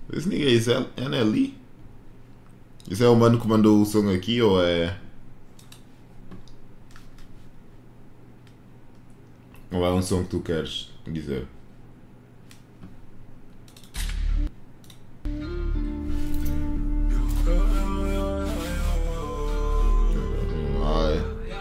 Esse ninguém, isso é NLE? Isso é o mano que mandou o som aqui ou é. Ou é um som que tu queres dizer? Ai.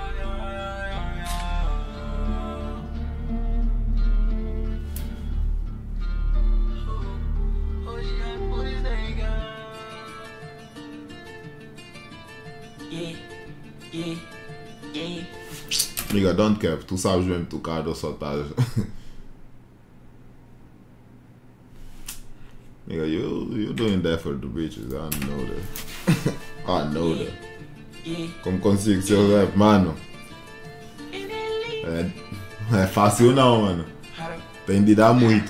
Nigga, don't cap, tu sabes mesmo tocar ou só estás. Nigga, you doing that for the bitches, I know that. I know that. Como consigo ser o rap, mano? É fácil não, mano. Tem de dar muito.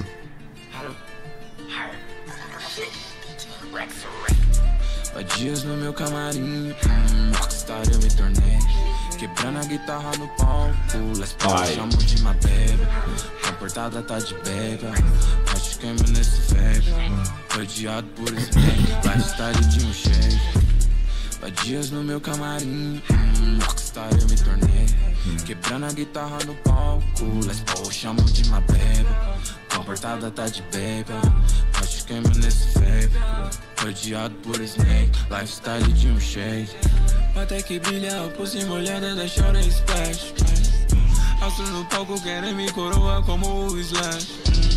Dias no meu camarim, rockstar eu me tornei. Quebrando a guitarra no palco, Les Paul chamo de uma beba. Comportada tá de beba, mas queimo nesse febre. Rodeado por snake, lifestyle de um shake. Dias no meu camarim, rockstar eu me tornei. Quebrando a guitarra no palco, Les Paul chamo de uma beba. Comportada tá de beba, mas queimo nesse febre. Rodeado por snake, lifestyle de um shake. Até que brilha a pulse molhada da chora splash. Astro no palco querem me coroa como o Slash.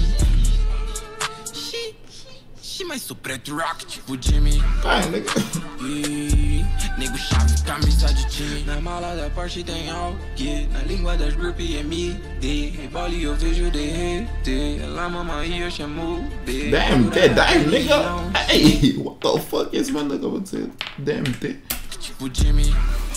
Mas sou preto rock tipo Jimmy. Nego chave, camisa de time. Na mala da Porsche tem alguém. Na língua das groupies é MD. Rebola e eu vejo derreter. Ela mama e eu chamo B. Damn, damn, nigga. Hey, what the fuck esse mano acabou de ser? Damn, tipo Jimmy.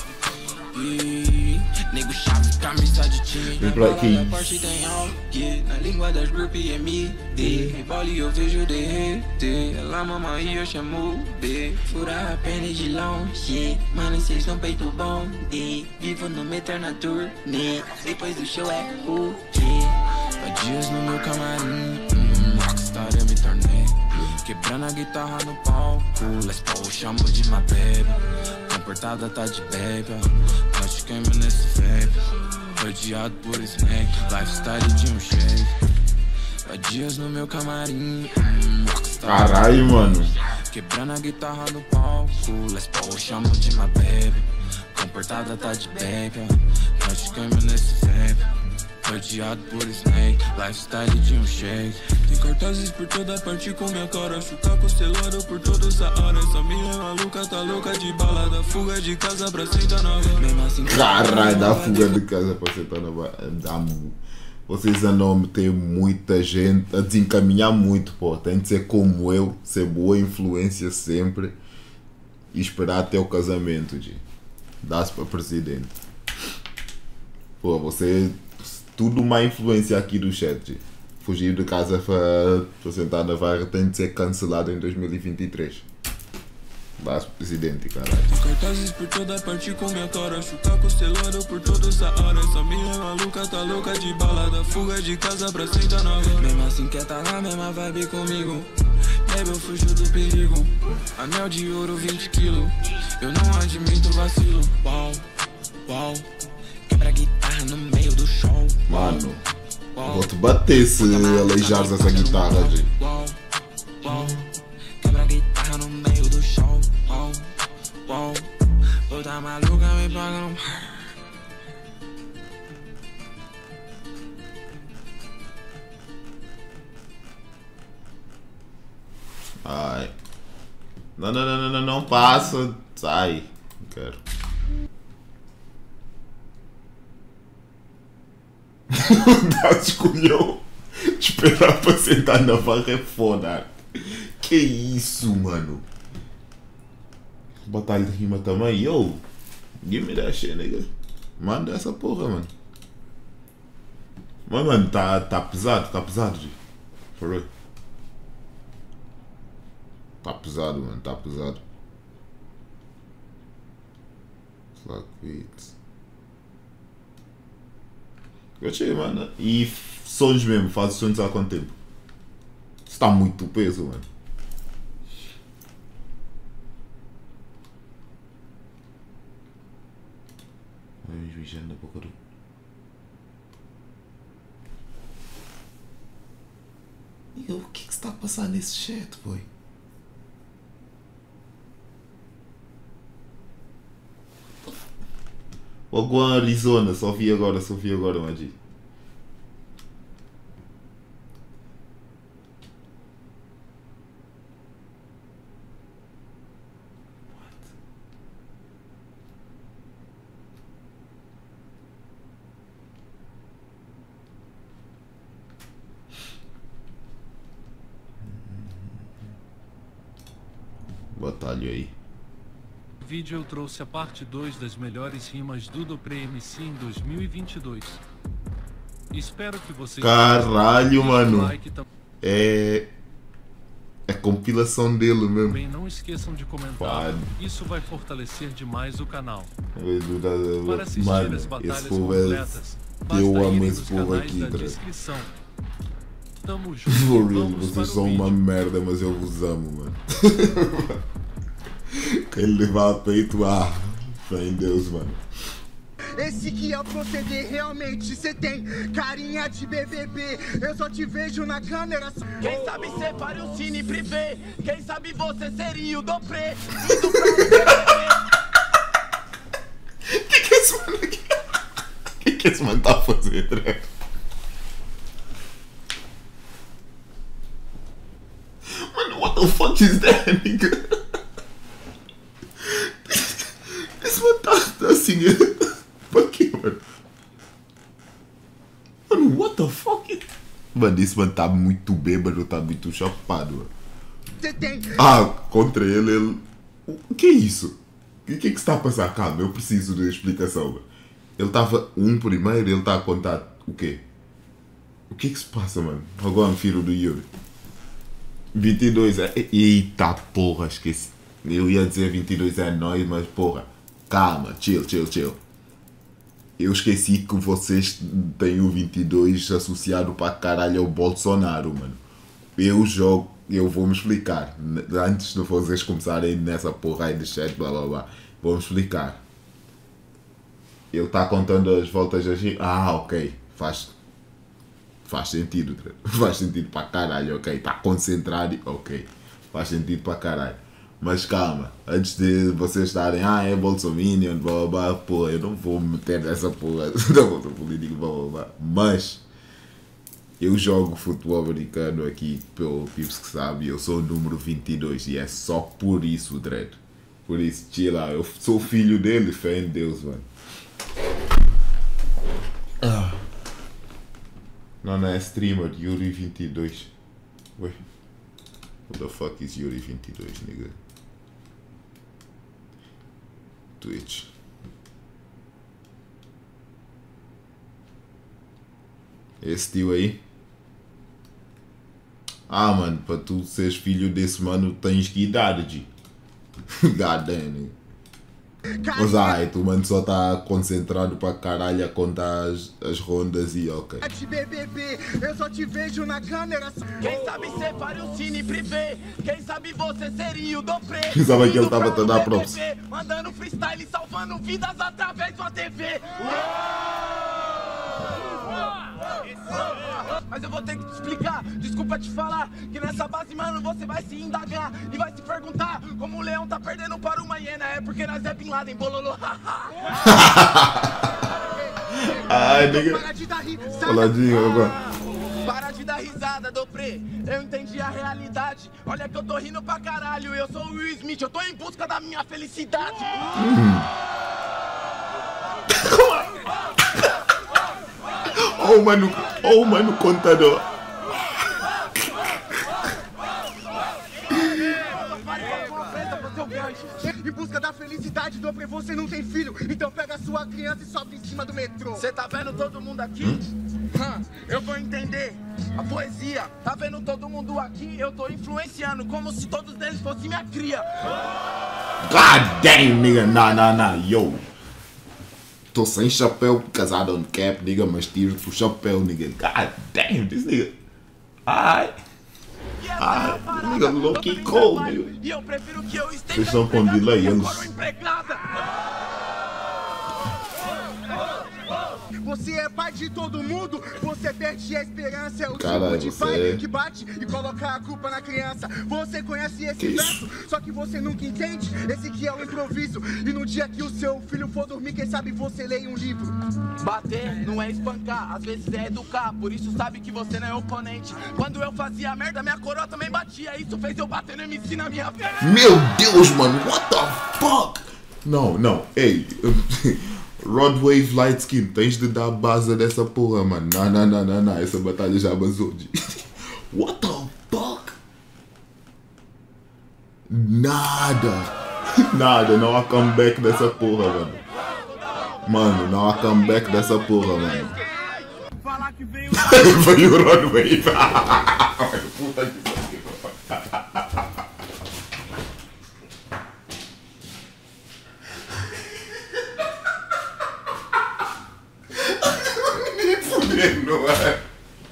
Nego chave, camisa de time. Na mala da Porsche tem alguém. Na língua das groupies é MD. Rebola e eu vejo derreter. Ela mama e eu chamo B. Furar a pele de longe. Mano, cês não peito bom. Vivo numa eterna turnê. Depois do show é o quê? Há dias no meu camarim, rockstar eu me tornei. Quebrando a guitarra no palco, Les Paul chamo de uma beba. Comportada tá de beba, mas queimo nesse febre. Rodeado por snake, lifestyle de um shake. Há dias no meu camarim, rockstar. Caralho, mano. Quebrando a guitarra no palco, Les Paul chamo de uma beba. Comportada tá de beba, mas queimo nesse febre. Rodeado por snake, lifestyle de um shake. Tem cartazes por toda parte com minha cara. Chutar costelado por todo o Saara. Essa mina é maluca, tá louca de balada. Fuga de casa pra sentar na rua. Mesmo assim, caralho, dá fuga de casa pra sentar na rua. Vocês andam a meter muita gente, a desencaminhar muito, pô. Tem de ser como eu, ser boa influência sempre e esperar até o casamento, de dá-se para presidente. Pô, você. Tudo uma influência aqui do chat. Fugir de casa para sentar na varra tem de ser cancelado em 2023. Basta presidente, caralho. Cartazes por toda parte com minha cara. Chutar costelado por todo o Saara. Essa mina é maluca, tá louca de balada. Fuga de casa pra sentar na rua. Mesmo assim quer tá na mesma vibe comigo. Bebe, eu fujo do perigo. Anel de ouro 20 quilos. Eu não admito vacilo. Uau, uau. Quebra a guitarra no meio do show. Mano, vou te bater se aleijares essa guitarra, gente. Quebra a guitarra no meio do show. Puta maluca me paga no. Ai. Não passa. Sai. Não quero. Dá escolheu esperar para sentar na barra é foda. Que isso, mano? Batalha de rima também. Yo, give me that shit, nigga. Manda essa porra, mano. Mas, mano, tá pesado, G. For real. Tá pesado, mano, tá pesado. Fuck beats. Gostei, mano. E sons mesmo, faz sons há quanto tempo? Está muito peso, mano. mijando na boca do... O que está a passar nesse chat, boy? Logo a Arizona, só vi agora, Magi. Batalha aí. No vídeo eu trouxe a parte 2 das melhores rimas do Dopre MC em 2022. Espero que vocês... Caralho, mano. É compilação dele mesmo. Também não esqueçam de comentar. Isso vai fortalecer demais o canal. Para assistir as batalhas completas, eu amo esse povo aqui, descrição. Tamo junto. Vocês são uma merda, mas eu vos amo, mano. Quem levar a peito, fé em Deus, mano. Esse que é o proceder, realmente cê tem carinha de BBB. Eu só te vejo na câmera. Quem sabe separe o cine privê. Quem sabe você seria o Dopre. Que esse mano aqui? Que esse mano tá a fazer, André? Mano, what the fuck is that, nigga? Esse mano tá assim. Pra quê, mano? Mano, what the fuck? Mano, esse mano tá muito bêbado, tá muito chapado, mano. Contra ele. O que é isso? O que está a passar? Calma, eu preciso de explicação, mano. Ele tava primeiro, ele tá a contar o quê? O que se passa, mano? Agora filho do Yuri. 22 é... Eita porra, esqueci. Eu ia dizer 22 é nóis, mas porra. Calma, chill. Eu esqueci que vocês têm o 22 associado para caralho ao Bolsonaro, mano. Eu vou me explicar. Antes de vocês começarem nessa porra aí de chat, blá blá blá. Vou me explicar. Ele tá contando as voltas da gente. Ok. Faz sentido. Faz sentido para caralho, ok. Tá concentrado, ok. Faz sentido para caralho. Mas calma, antes de vocês estarem, é Bolsominion, blá blá blá, pô, eu não vou meter nessa porra da volta política, blá blá blá. Mas eu jogo futebol americano aqui, pelo Pips que sabe, eu sou o número 22 e é só por isso, Dredd. Por isso, chill lá, eu sou filho dele, fé em Deus, mano. Não é streamer, Yuri 22. Ué, what the fuck is Yuri 22, nigga? Twitch. Esse tio aí. Mano, para tu seres filho desse mano tens que idade, G. God damn. Mas tu mano só tá concentrado pra caralho a contar as rondas e ok. BBB, eu só te vejo na câmera. Quem sabe separe o cine privê. Quem sabe você seria o Dopre. Pensava que ele tava toda a props. Mandando freestyle, salvando vidas através da TV. Mas eu vou ter que te explicar, desculpa te falar, que nessa base, mano, você vai se indagar e vai se perguntar como o leão tá perdendo para uma hiena. É porque nós é Bin Laden, bololô. Nigga. Para de dar risada. Coladinho agora. Para de dar risada, Dopre. Eu entendi a realidade. Olha que eu tô rindo pra caralho. Eu sou o Will Smith, eu tô em busca da minha felicidade. Mano, contador. Em busca da felicidade, Dopre, você não tem filho. Então pega a sua criança e sobe em cima do metrô. Você tá vendo todo mundo aqui? Eu vou entender a poesia. Tá vendo todo mundo aqui? Eu tô influenciando como se todos eles fossem minha cria. God damn, nigga. Nah, yo. Tô sem chapéu, casado on cap, nigga, mas tiro o chapéu, nigga. God damn, this nigga. Nigga, low-key cold, nigga. E eu prefiro que eu esteja Vocês estão com delay, eles... você é pai de todo mundo, você perde a esperança. É o Caralho, tipo de pai que bate e coloca a culpa na criança. Você conhece esse verso, só que você nunca entende. Esse que é o improviso. E no dia que o seu filho for dormir, quem sabe você leia um livro. Bater não é espancar, às vezes é educar. Por isso sabe que você não é oponente. Quando eu fazia merda, minha coroa também batia. Isso fez eu bater no MC na minha frente. Meu Deus, mano, what the fuck? Não, ei. Rod Wave Light Skin, tens de dar base dessa porra, mano. Não, essa batalha já basou. What the fuck? Nada, não há comeback dessa porra, mano. Mano, não há comeback dessa porra, mano. Falar que veio Veio o Rod Wave. Puta que pariu. Não é?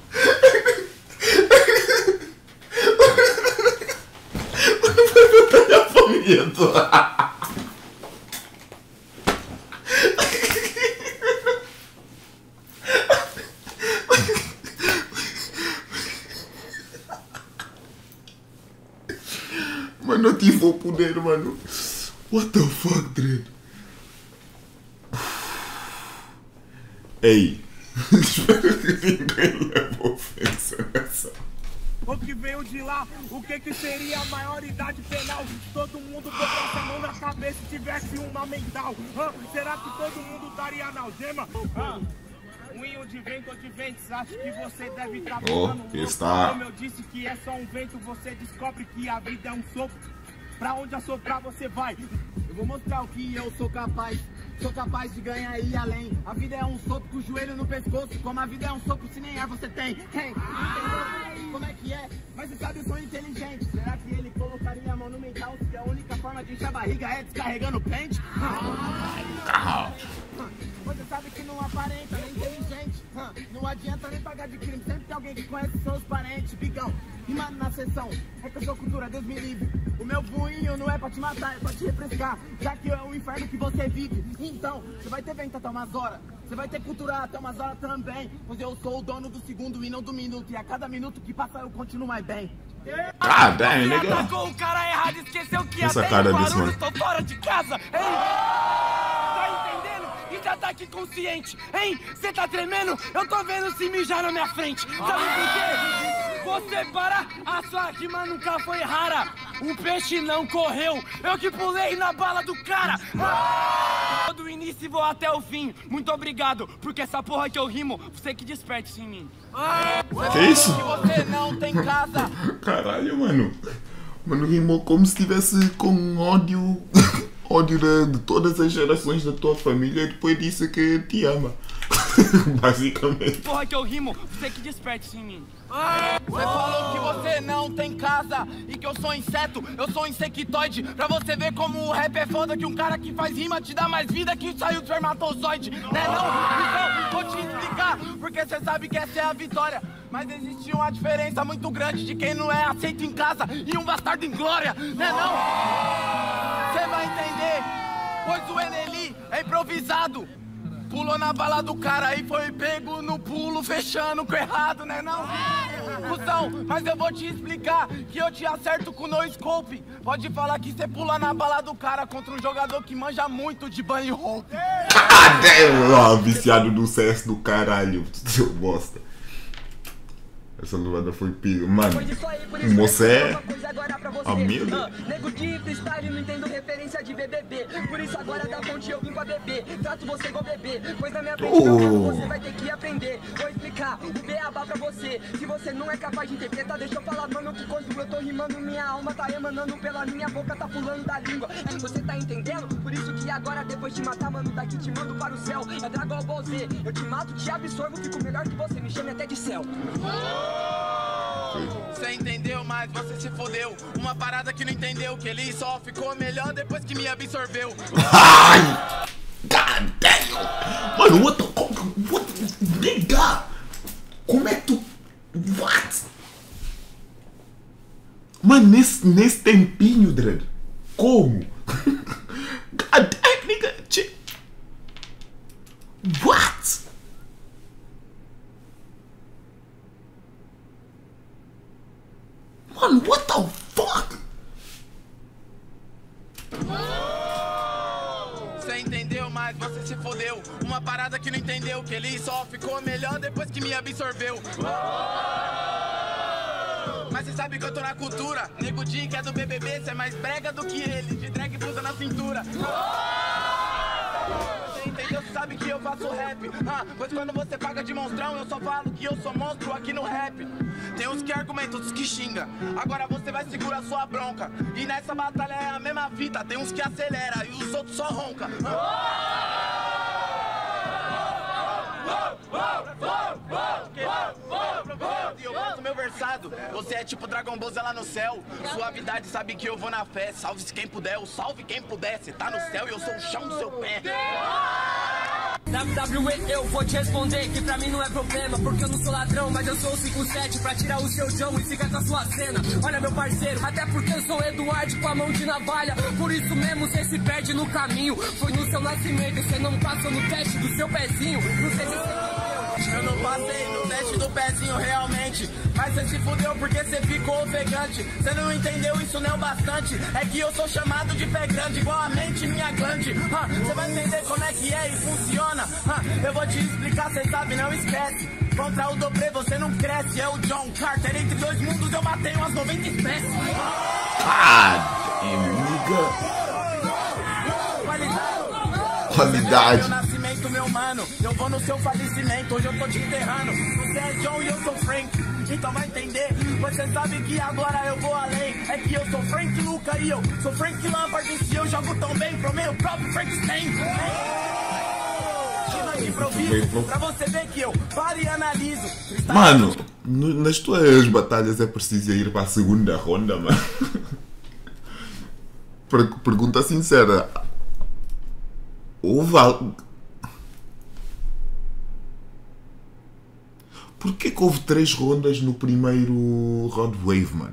A família toda. Mano, eu tive o poder, mano. What the fuck, Dread? Ei. Espero que ninguém leve ofensa nessa. o que veio de lá, o que seria a maioridade penal? Todo mundo botasse a mão na cabeça se tivesse uma mental. Será que todo mundo daria na algema? Moinho de vento ou de ventos, acho que você deve estar falando. Como eu disse que é só um vento, você descobre que a vida é um sopro. Pra onde assoprar você vai? Eu vou mostrar o que eu sou capaz. Sou capaz de ganhar e ir além. A vida é um sopro com o joelho no pescoço. Como a vida é um sopro se nem ar você tem. Entendeu? Como é que é? Mas você sabe, eu sou inteligente. Será que ele colocaria a mão no mental? Se a única forma de encher a barriga é descarregando o pente? Você sabe que não aparenta, nem inteligente. Não adianta nem pagar de crime. Sempre tem alguém que conhece seus parentes. Bigão, rimando na sessão. É que eu sou cultura, Deus me livre. O meu punho não é pra te matar, é pra te refrescar. Já que é o inferno que você vive. Então, você vai ter vento até umas horas. Você vai ter cultura até umas horas também. Pois eu sou o dono do segundo e não do minuto. E a cada minuto que passa eu continuo mais bem. Ah, damn, nigga. Atacou o cara errado, esqueceu que Essa até cara em desse, Guarulhos mano. tô fora de casa. Hein? Tá entendendo? E já tá aqui consciente, hein? Cê tá tremendo? Eu tô vendo se mijar na minha frente. Sabe por quê? Você para, a sua rima nunca foi rara. O peixe não correu, eu que pulei na bala do cara. Do início e vou até o fim. Muito obrigado, porque essa porra que eu rimo, você que desperte isso em mim. Que isso? Que você não tem casa. Caralho, mano. Mano, rimou como se estivesse com ódio. Ódio de todas as gerações da tua família e depois disse que te ama. Basicamente. Porra que eu rimo, você que desperte isso em mim. Você falou que você não tem casa e que eu sou inseto, eu sou insectoide. Pra você ver como o rap é foda, que um cara que faz rima te dá mais vida que saiu do espermatozoide. Né não? Então vou te explicar, porque você sabe que essa é a vitória. Mas existe uma diferença muito grande de quem não é aceito em casa e um bastardo em glória. Né não? Você vai entender, pois o Eneli é improvisado. Pulou na bala do cara e foi pego no pulo, fechando com errado, né não? Cusão, mas eu vou te explicar que eu te acerto com no scope. Pode falar que você pula na bala do cara contra um jogador que manja muito de bunny hope. Viciado do CS do caralho, seu bosta. Essa levada foi pica. Mano, moça é amigo. Nego de freestyle, não entendo referência de BBB. Por isso agora da ponte eu vim pra beber. Trato você igual bebê, pois na minha frente você vai ter que aprender. Vou explicar o beabá pra você. Se você não é capaz de interpretar, deixa eu falar, mano, que quando eu tô rimando, minha alma tá emanando pela minha boca, tá pulando da língua. Você tá entendendo? Por isso que agora, depois de matar, mano, daqui te mando para o céu. É Dragon Ball Z, eu te mato, te absorvo, fico melhor que você, me chame até de céu. Você entendeu, mas você se fodeu. Uma parada que não entendeu, que ele só ficou melhor depois que me absorveu. Ai! God damn! Mano, what? Nigga! Como é que tu... What? Mano, nesse tempinho, Dread. Como? God damn, nigga! What? Mano, what the fuck? Você entendeu, mas você se fodeu. Uma parada que não entendeu, que ele só ficou melhor depois que me absorveu. Mas cê sabe que eu tô na cultura. Nego Di, que é do BBB, cê é mais brega do que ele. De drag blusa na cintura. Você entendeu? Cê sabe que eu faço rap. Pois quando você paga de monstrão, eu só falo que eu sou monstro aqui no rap. Tem uns que argumentam, outros que xinga. Agora você vai segurar sua bronca. E nessa batalha é a mesma fita. Tem uns que acelera e os outros só ronca. Eu faço meu versado. Você é tipo Dragon Ball lá no céu. Suavidade sabe que eu vou na fé. Salve-se quem puder, ou salve quem puder. Cê tá no céu e eu sou o chão do seu pé. WWE, eu vou te responder que pra mim não é problema, porque eu não sou ladrão, mas eu sou o 5-7 pra tirar o seu John e ficar com a sua cena. Olha meu parceiro, até porque eu sou Eduardo com a mão de navalha, por isso mesmo cê se perde no caminho. Foi no seu nascimento, cê não passou no teste do seu pezinho. Não sei se você entendeu. Eu não passei no teste do pezinho realmente, mas cê se fudeu porque cê ficou ofegante. Cê não entendeu, isso não é o bastante. É que eu sou chamado de pé grande, igual a mente minha glande. Cê vai entender como é que é e funciona. Eu vou te explicar, cê sabe, não esquece. Contra o Dobre você não cresce. É o John Carter, entre dois mundos eu matei umas 90 espécies. Qualidade. Nascimento, meu mano, eu vou no seu falecimento. Hoje eu tô te enterrando. Você é John e eu sou Frank, então vai entender. Você sabe que agora eu vou além. É que eu sou Frank Luca e eu sou Frank Lampard. E se eu jogo tão bem pro meu próprio Frankenstein. Improviso, pra você ver que eu paro e analiso. Mano, nas tuas batalhas é preciso ir para a segunda ronda, mano. Pergunta sincera. Por que houve 3 rondas no primeiro Rod Wave, mano?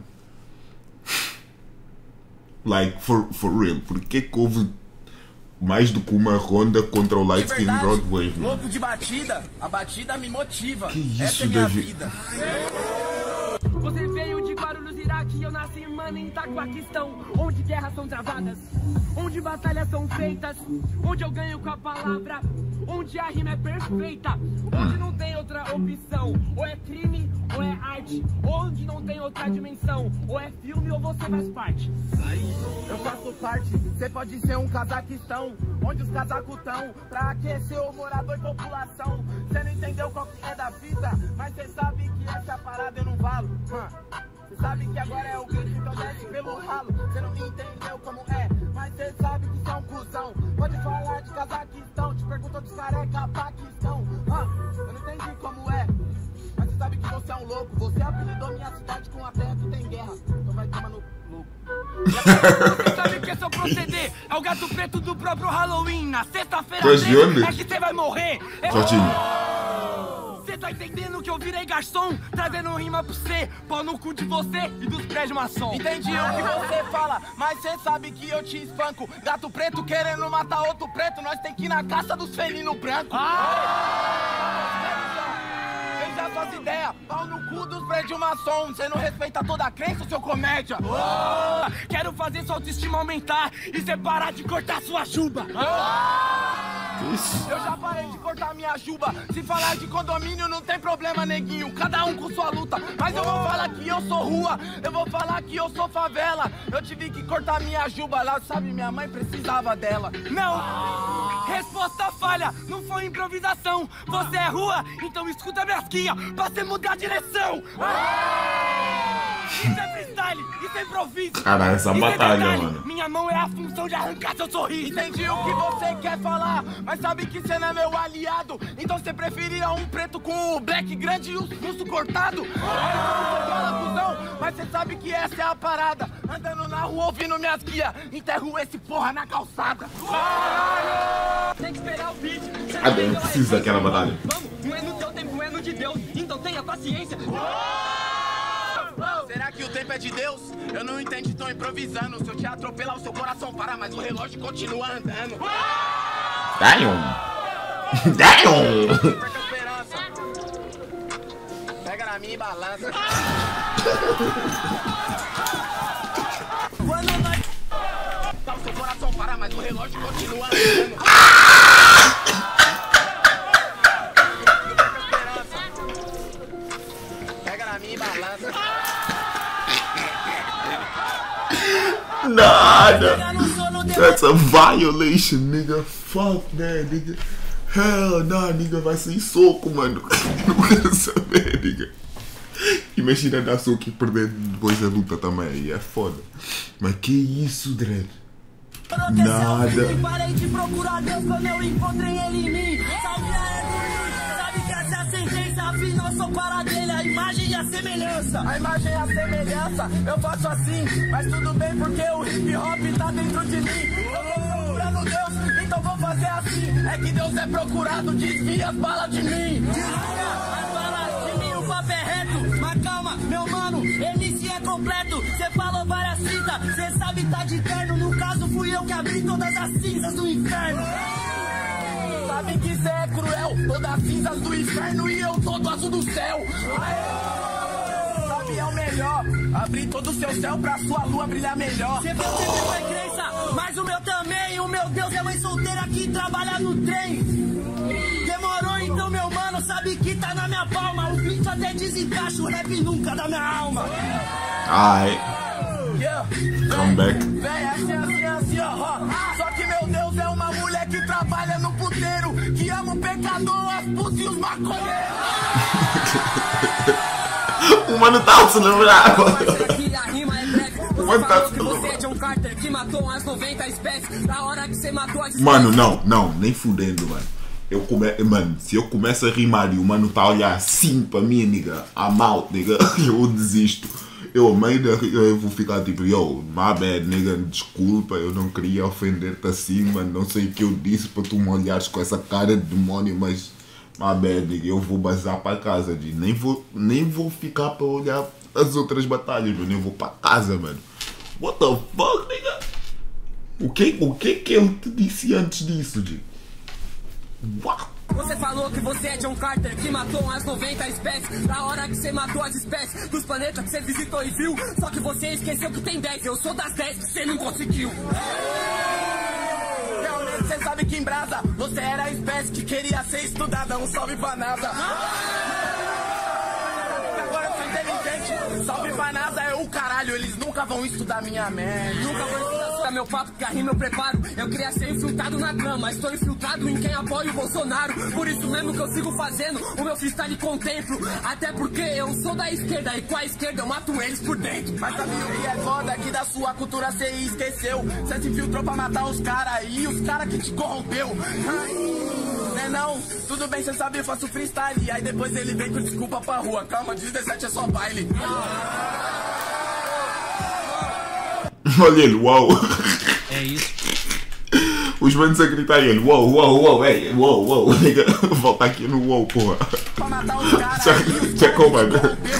Like, for real. Por que houve mais do que uma ronda contra o Light Skin Rod Wave, mano? Louco de batida, a batida me motiva. Que isso, essa é minha Davi? vida. Você veio de Guarulhos, Iraque, eu nasci, mano, em Itaquaquistão, onde guerras são travadas, onde batalhas são feitas, onde eu ganho com a palavra, onde a rima é perfeita, onde não tem outra opção, ou é crime ou é arte, onde não tem outra dimensão, ou é filme ou você faz parte. Eu faço parte, você pode ser um Cazaquistão, onde os casacos tão pra aquecer o morador e população. Você não entendeu qual que é da fita, mas você sabe que essa parada eu não valo. Você sabe que agora é o grito, então desce pelo ralo. Você não entendeu como é, mas você sabe que você é um cuzão. Pode falar de Cazaquistão, te perguntou de careca, Paquistão. Eu não entendi como é, mas você sabe que você é um louco. Você apelidou minha cidade com a terra que tem guerra, então vai tomar no louco. Você sabe que esse é o proceder, é o gato preto do próprio Halloween. Na sexta-feira é que você vai morrer. Jorginho. Você tá entendendo que eu virei garçom, trazendo rima pra você, pau no cu de você e dos prédios maçom. Entendi o que você fala, mas você sabe que eu te espanco. Gato preto querendo matar outro preto, nós tem que ir na caça dos felinos brancos. Veja suas ideias, pau no cu dos prédios maçom. Você não respeita toda a crença, seu comédia. Quero fazer sua autoestima aumentar e você parar de cortar sua juba. Eu já parei de cortar minha juba. Se falar de condomínio não tem problema, neguinho, cada um com sua luta. Mas eu vou falar que eu sou rua, eu vou falar que eu sou favela. Eu tive que cortar minha juba lá, sabe, minha mãe precisava dela. Não! Resposta falha, não foi improvisação. Você é rua, então escuta minhas guias pra você mudar a direção. Isso é freestyle, isso é improviso. Cara, essa isso batalha, é mano. Minha mão é a função de arrancar seu sorriso. Entendi o que você quer falar, mas sabe que você não é meu aliado. Então você preferia um preto com o black grande e os pulsos cortados. Olha como você fala, cuzão, mas você sabe que essa é a parada. Andando na rua ouvindo minhas guias, enterro esse porra na calçada. Tem que esperar o beat. Eu não preciso daquela batalha. Vamos, não é no teu tempo, é no de Deus. Então tenha paciência. Será que o tempo é de Deus? Eu não entendi, tô improvisando. Se eu te atropelar, o seu coração para, mas o relógio continua andando. Damn! Perca a esperança. Pega na na minha e balança. O seu coração para, mas o relógio continua andando. Pega na minha e balança. Nada. That's a violation, nigga. Fuck that, nigga. Hell nah, nigga. Vai sair soco, mano. Não quero saber, nigga. Imagina dar soco e perder depois da luta também. Aí é foda. Mas que isso, Dredd? Nada. Parei de procurar Deus quando eu encontrei ele em mim. Sabe que essa é a sentença. Afinal, sou para dele. A imagem e a semelhança. A imagem e a semelhança, eu faço assim. Mas tudo bem porque o hip hop tá dentro de mim. Eu tô procurando Deus, então vou fazer assim. É que Deus é procurado, desvia as balas de mim. Desvia as balas de mim, o papo é reto. Mas calma, meu mano, MC é completo. Cê falou várias fitas, cê sabe tá de terno. No caso fui eu que abri todas as cinzas do inferno. Sabe que cê é cruel, todas as cinzas do inferno e eu todo azul do céu. Sabe, é o melhor, abrir todo o seu céu pra sua lua brilhar melhor. Cê viu que foi crença, mas o meu também. O meu Deus é mãe solteira que trabalha no trem. Demorou então, meu mano, sabe que tá na minha palma. O beat até desencaixa, o rap nunca da minha alma. Ai. Come back. Vem assim, ó. Só que meu Deus é uma mulher que trabalha no puteiro, que ama o pecador, as putas e os maconheiros. O mano tá se lembrar. O mano tá se lembrar. Você é John Carter que matou umas 90 espécies. Da hora que você matou as espécies. Mano, não, nem fudendo, mano. Mano, se eu começo a rimar e o mano tá a olhar assim pra mim, nigga, I'm out, nigga, eu desisto. Eu vou ficar tipo, yo, my bad, nigga, desculpa, eu não queria ofender-te assim, mano, não sei o que eu disse para tu me olhares com essa cara de demônio, mas my bad, nigga, eu vou bazar para casa, de nem vou ficar para olhar as outras batalhas, mano, eu vou para casa, mano. What the fuck, nigga? O que ele te disse antes disso, de? What? Você falou que você é John Carter, que matou umas 90 espécies. Da hora que você matou as espécies dos planetas que você visitou e viu. Só que você esqueceu que tem 10, eu sou das 10 que você não conseguiu. Realmente você sabe que em brasa você era a espécie que queria ser estudada. Um salve pra NASA. Agora eu sou inteligente. Salve pra NASA é o caralho, eles nunca vão estudar minha merda. Nunca vão estudar meu papo, que a rima eu preparo. Eu queria ser infiltrado na trama, estou infiltrado em quem apoia o Bolsonaro. Por isso mesmo que eu sigo fazendo o meu freestyle contemplo. Até porque eu sou da esquerda e com a esquerda eu mato eles por dentro. Mas sabe o que é foda? Que da sua cultura cê esqueceu. Cê se infiltrou pra matar os caras e os caras que te corrompeu. Né não? Tudo bem, cê sabe, eu faço freestyle. Aí depois ele vem com desculpa pra rua. Calma, 17 é só baile. Olha ele, uau. É isso. Os manos a gritar ele, uau, ei, uau, nigga, volta aqui no uau, porra. Pra matar os caras Checou, mano.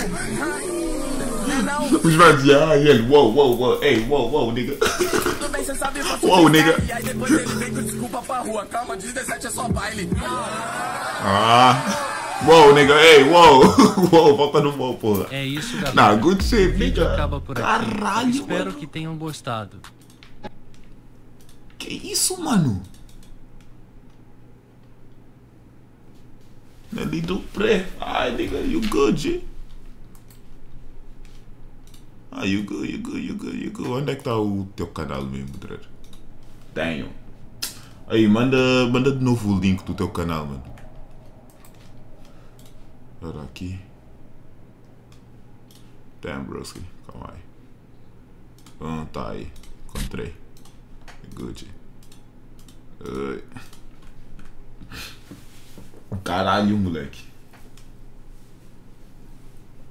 Os manos, ele, uau, ei, uau, nigga. Tudo bem, cê sabe, eu faço uau, nigga. E aí depois ele vem com desculpa pra rua. Calma, 17 é só baile. Uou, nigga, ei, uou, volta no uou, porra. É isso, galera. Nah, good shit, O vídeo nigga. acaba por aqui. Caralho, Espero mano. que tenham gostado. Que isso, mano? Ali do pré. Ai, nigga, you good, G? You good. Onde é que tá o teu canal mesmo, Dredd? Damn. Aí, manda de novo o link do teu canal, mano. Olha aqui. Damn, broski. Calma aí. Tá aí. Encontrei. Good. Caralho, moleque.